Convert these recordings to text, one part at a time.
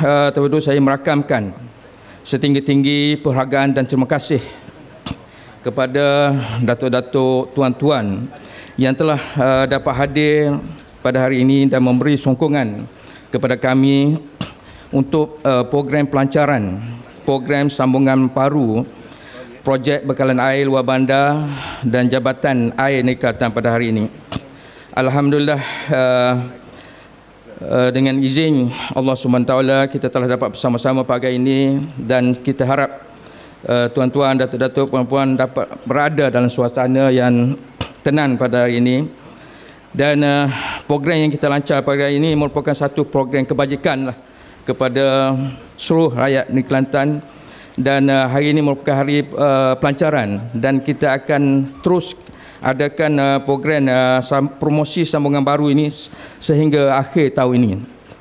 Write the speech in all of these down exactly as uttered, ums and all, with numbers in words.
uh, terlebih dahulu saya merakamkan setinggi-tinggi penghargaan dan terima kasih kepada datuk-datuk tuan-tuan yang telah uh, dapat hadir pada hari ini dan memberi sokongan kepada kami untuk uh, program pelancaran, program sambungan baru, projek bekalan air luar bandar dan Jabatan Air Negeri Kelantan pada hari ini. Alhamdulillah, uh, uh, dengan izin Allah subhanahu wa taala kita telah dapat bersama-sama pagi ini, dan kita harap Uh, tuan-tuan, datuk-datuk, puan-puan dapat berada dalam suasana yang tenang pada hari ini. Dan uh, program yang kita lancar pada hari ini merupakan satu program kebajikan lah kepada seluruh rakyat negeri Kelantan. Dan uh, hari ini merupakan hari uh, pelancaran, dan kita akan terus adakan uh, program uh, promosi sambungan baru ini sehingga akhir tahun ini.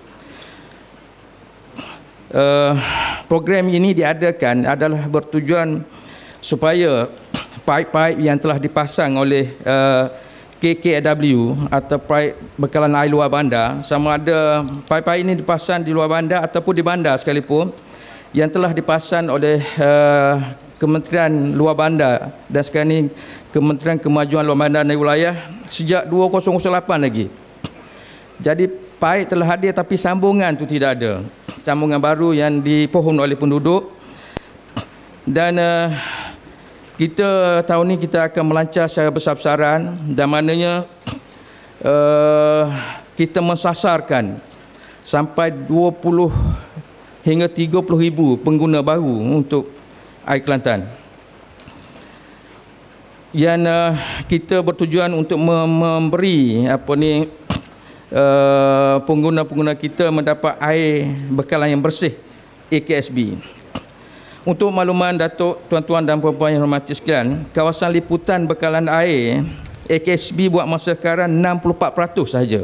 Uh, program ini diadakan adalah bertujuan supaya paip-paip yang telah dipasang oleh uh, K K A W atau paip bekalan air luar bandar, sama ada paip-paip ini dipasang di luar bandar ataupun di bandar sekalipun, yang telah dipasang oleh uh, Kementerian Luar Bandar dan sekarang ini Kementerian Kemajuan Luar Bandar dan Wilayah sejak dua ribu lapan lagi. Jadi paip telah hadir tapi sambungan tu tidak ada. Sambungan baru yang dipohon oleh penduduk. Dan uh, kita tahun ni kita akan melancar secara besar-besaran, dan maknanya uh, kita mensasarkan sampai dua puluh hingga tiga puluh ribu pengguna baru untuk air Kelantan. Yang uh, kita bertujuan untuk memberi apa ni Uh, pengguna-pengguna kita mendapat air bekalan yang bersih, A K S B. Untuk makluman datuk, tuan-tuan dan puan-puan yang hormati sekalian, kawasan liputan bekalan air A K S B buat masa sekarang enam puluh empat peratus sahaja,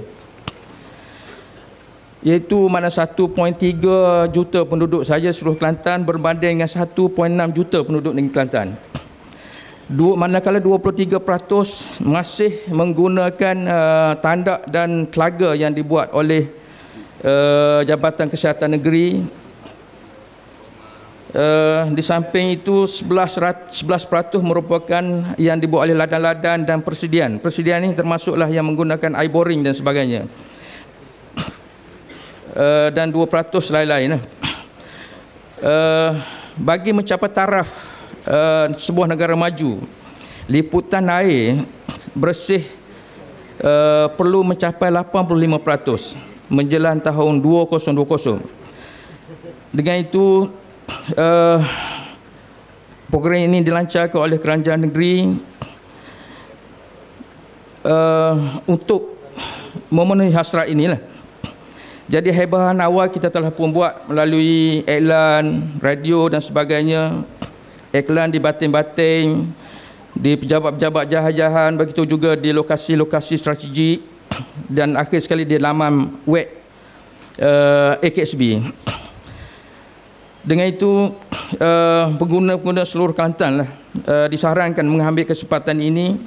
iaitu mana satu perpuluhan tiga juta penduduk sahaja seluruh Kelantan berbanding dengan satu perpuluhan enam juta penduduk negeri Kelantan. Dua, manakala dua puluh tiga peratus masih menggunakan uh, tandak dan telaga yang dibuat oleh uh, Jabatan Kesihatan Negeri. Uh, di samping itu sebelas peratus merupakan yang dibuat oleh ladan-ladan dan persediaan. Persediaan ini termasuklah yang menggunakan air boring dan sebagainya. Uh, dan dua peratus lain-lain. Uh, bagi mencapai taraf Uh, sebuah negara maju, liputan air bersih uh, perlu mencapai lapan puluh lima peratus menjelang tahun dua ribu dua puluh. Dengan itu uh, program ini dilancarkan oleh kerajaan negeri uh, untuk memenuhi hasrat inilah. Jadi hebahan awal kita telah pun buat melalui iklan, radio dan sebagainya. Iklan di batin-batin, di pejabat-pejabat jahat-jahat, begitu juga di lokasi-lokasi strategik, dan akhir sekali di laman web uh, A K S B. Dengan itu uh, pengguna-pengguna seluruh Kelantan lah, uh, disarankan mengambil kesempatan ini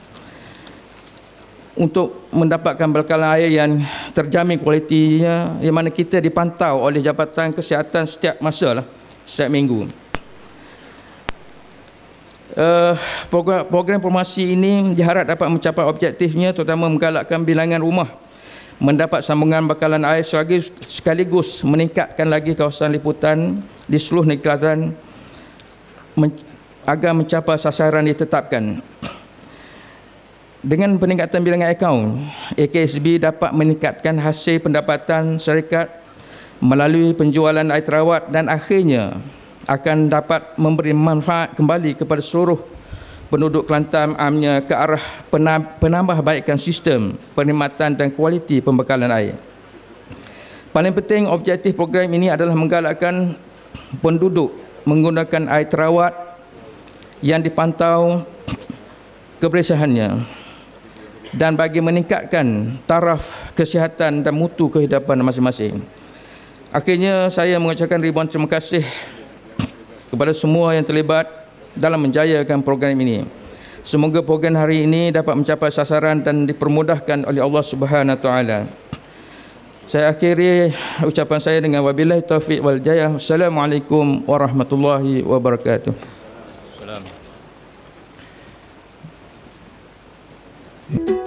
untuk mendapatkan bekalan air yang terjamin kualitinya, yang mana kita dipantau oleh Jabatan Kesihatan setiap masa lah, setiap minggu. Uh, program, program promosi ini diharap dapat mencapai objektifnya, terutama menggalakkan bilangan rumah mendapat sambungan bekalan air sekaligus, sekaligus meningkatkan lagi kawasan liputan di seluruh negeri Kelantan men, agar mencapai sasaran ditetapkan. Dengan peningkatan bilangan akaun, A K S B dapat meningkatkan hasil pendapatan syarikat melalui penjualan air terawat, dan akhirnya akan dapat memberi manfaat kembali kepada seluruh penduduk Kelantan amnya ke arah penambahbaikan sistem perkhidmatan dan kualiti pembekalan air. Paling penting, objektif program ini adalah menggalakkan penduduk menggunakan air terawat yang dipantau kebersihannya, dan bagi meningkatkan taraf kesihatan dan mutu kehidupan masing-masing. Akhirnya saya mengucapkan ribuan terima kasih kepada semua yang terlibat dalam menjayakan program ini. Semoga program hari ini dapat mencapai sasaran dan dipermudahkan oleh Allah Subhanahu Wa Taala. Saya akhiri ucapan saya dengan wabillahi taufiq wal hidayah. Assalamualaikum warahmatullahi wabarakatuh. Assalamualaikum.